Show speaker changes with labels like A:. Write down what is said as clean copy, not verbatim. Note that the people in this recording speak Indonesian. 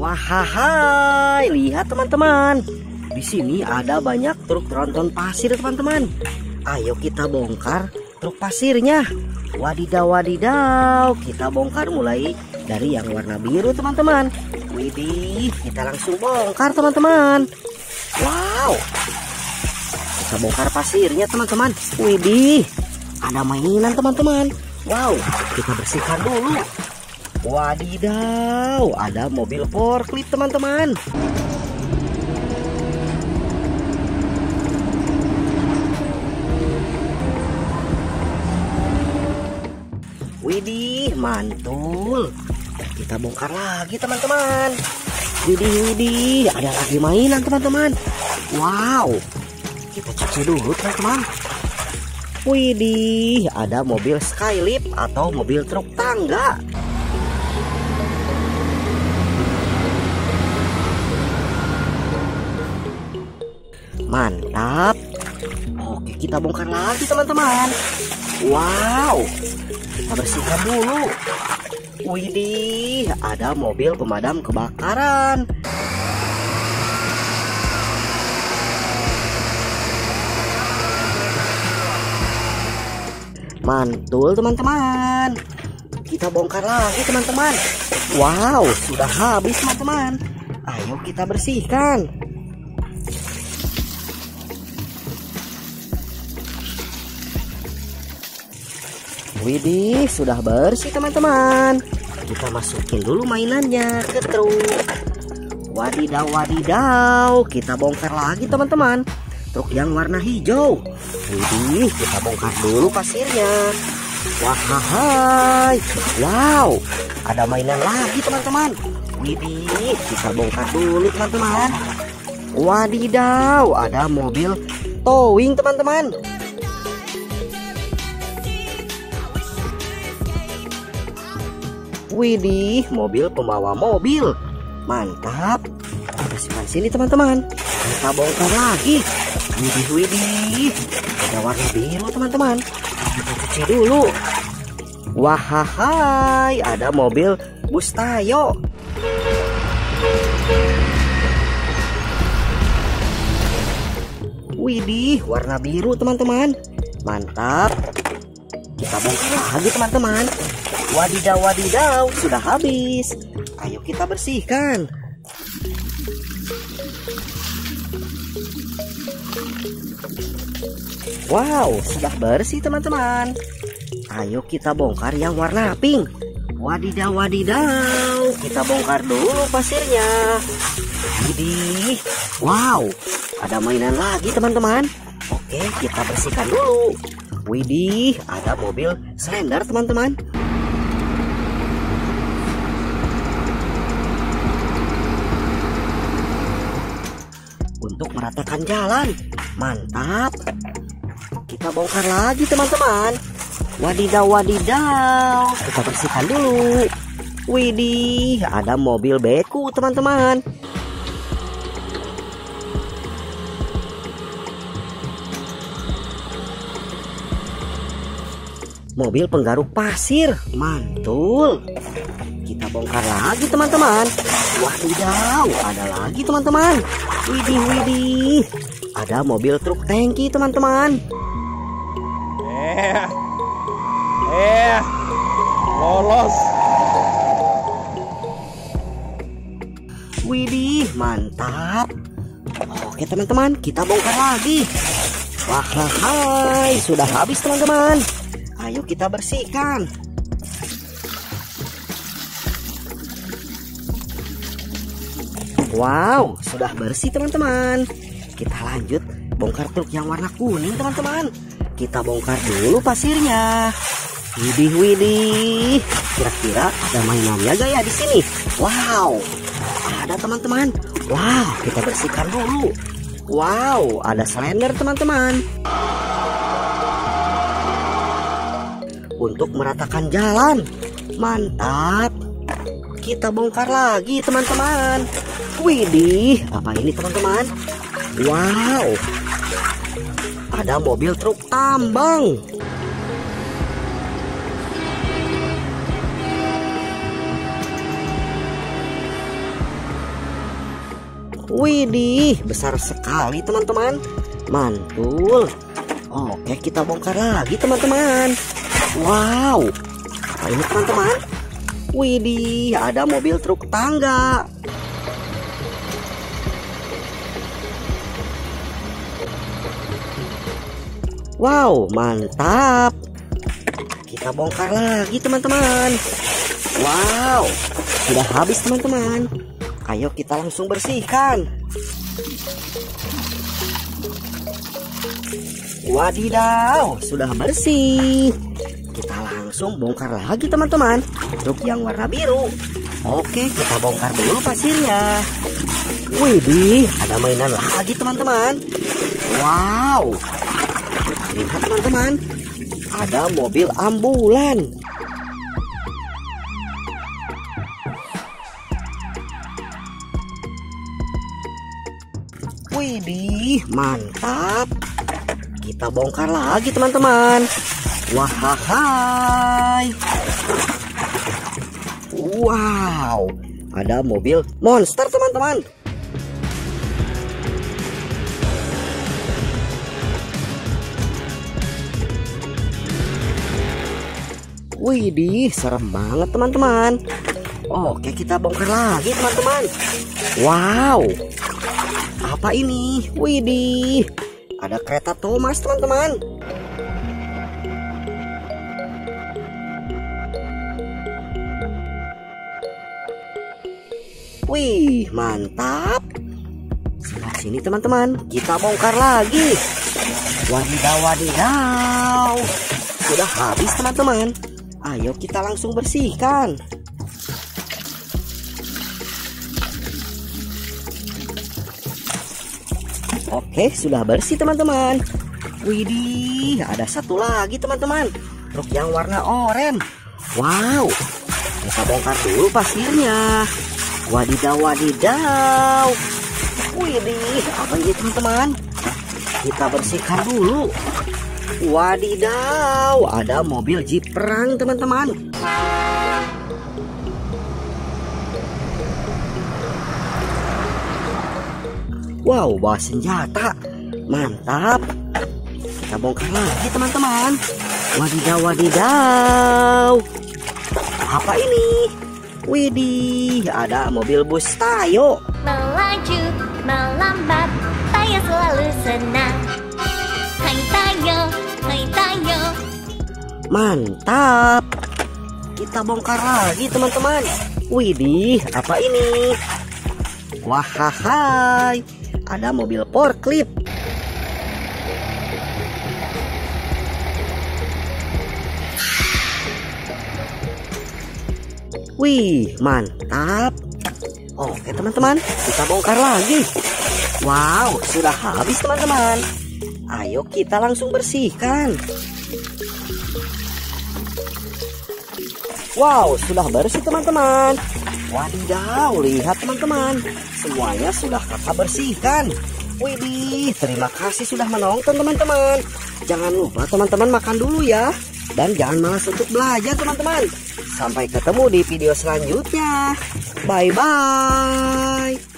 A: Wahai, lihat teman-teman. Di sini ada banyak truk tronton pasir teman-teman. Ayo kita bongkar truk pasirnya. Wadidaw wadidaw, kita bongkar mulai dari yang warna biru teman-teman. Widih, kita langsung bongkar teman-teman. Wow, kita bongkar pasirnya teman-teman. Widih, ada mainan teman-teman. Wow, kita bersihkan dulu. Wadidaw, ada mobil forklift teman-teman. Widih, mantul. Kita bongkar lagi teman-teman. Widih, widih, ada lagi mainan teman-teman. Wow, kita cuci dulu teman-teman. Widih, ada mobil skylift atau mobil truk tangga. Mantap. Oke, kita bongkar lagi teman-teman. Wow, kita bersihkan dulu. Widih, ada mobil pemadam kebakaran. Mantul teman-teman. Kita bongkar lagi teman-teman. Wow, sudah habis teman-teman. Ayo kita bersihkan. Widih, sudah bersih teman-teman. Kita masukin dulu mainannya ke truk. Wadidaw wadidaw, kita bongkar lagi teman-teman. Truk yang warna hijau. Widih, kita bongkar dulu pasirnya. Wahai, wow, ada mainan lagi teman-teman. Widih, kita bongkar dulu teman-teman. Wadidaw, ada mobil towing teman-teman. Widih, mobil pembawa mobil. Mantap. Bersihkan sini teman-teman. Kita bongkar lagi. Widih, widih, ada warna biru teman-teman. Kita cuci dulu. Wahai, ada mobil bus Tayo. Widih, warna biru teman-teman. Mantap. Kita bongkar lagi teman-teman. Wadidaw wadidaw, sudah habis. Ayo kita bersihkan. Wow, sudah bersih teman-teman. Ayo kita bongkar yang warna pink. Wadidaw wadidaw, kita bongkar dulu pasirnya. Widih, wow, ada mainan lagi teman-teman. Oke, kita bersihkan dulu. Widih, ada mobil slender teman-teman. Untuk meratakan jalan. Mantap. Kita bongkar lagi teman-teman. Wadidaw wadidaw, kita bersihkan dulu. Widih, ada mobil beku teman-teman. Mobil penggaruk pasir. Mantul. Kita bongkar lagi teman-teman. Wadidaw, ada lagi teman-teman. Widih, widih, ada mobil truk tangki teman-teman.
B: Lolos.
A: Widih, mantap. Oke teman-teman, kita bongkar lagi. Wahai, sudah habis teman-teman. Ayo kita bersihkan. Wow, sudah bersih teman-teman. Kita lanjut bongkar truk yang warna kuning teman-teman. Kita bongkar dulu pasirnya. Widih, widih. Kira-kira ada mainannya gak ya di sini? Wow, ada teman-teman. Wow, kita bersihkan dulu. Wow, ada slender teman-teman. Untuk meratakan jalan. Mantap. Kita bongkar lagi teman-teman. Widih, apa ini teman-teman? Wow, ada mobil truk tambang. Widih, besar sekali teman-teman. Mantul. Oke, kita bongkar lagi teman-teman. Wow, apa ini teman-teman? Widih, ada mobil truk tangga. Wow, mantap. Kita bongkar lagi teman-teman. Wow, sudah habis teman-teman. Ayo kita langsung bersihkan. Wadidaw, sudah bersih. Kita langsung bongkar lagi teman-teman. Truk yang warna biru. Oke, kita bongkar dulu pasirnya. Widih, ada mainan lagi teman-teman. Wow, lihat teman-teman, ada mobil ambulan. Widih, mantap. Kita bongkar lagi teman-teman. Wahai. Wow, ada mobil monster teman-teman. Widih, serem banget teman-teman. Oke, kita bongkar lagi teman-teman. Wow, apa ini? Widih, ada kereta Thomas teman-teman. Wih, mantap. Sebelah sini teman-teman, kita bongkar lagi. Wadidaw, wadidaw. Sudah habis teman-teman. Ayo kita langsung bersihkan. Oke, sudah bersih teman-teman. Widih, ada satu lagi teman-teman. Truk yang warna oranye. Wow, kita bongkar dulu pasirnya. Wadidaw, wadidaw. Widih, apa ini teman-teman? Kita bersihkan dulu. Wadidaw, ada mobil jeep perang teman-teman. Wow, bawa senjata. Mantap. Kita bongkar lagi teman-teman. Wadidaw, wadidaw. Apa ini? Widih, ada mobil bus Tayo.
B: Melaju, melambat, Tayo selalu senang. Hai Tayo, hai Tayo.
A: Mantap. Kita bongkar lagi teman-teman. Widih, apa ini? Wahai, ada mobil forklift. Wih, mantap. Oke teman-teman, kita bongkar lagi. Wow, sudah habis teman-teman. Ayo kita langsung bersihkan. Wow, sudah bersih teman-teman. Wadidaw, lihat teman-teman. Semuanya sudah kakak bersihkan. Widih, terima kasih sudah menonton teman-teman. Jangan lupa teman-teman makan dulu ya. Dan jangan malas untuk belajar teman-teman. Sampai ketemu di video selanjutnya. Bye-bye.